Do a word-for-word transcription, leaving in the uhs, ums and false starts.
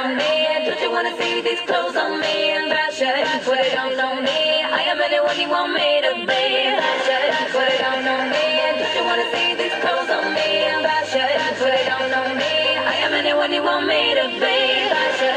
on me. Don't you wanna see these clothes on me? And that's it, put it on on me. I am anyone you want me to be. That's it, put it on on me. Don't you wanna see these clothes on me? And that's it, put it on on me. I am anyone you want me to be. That's it.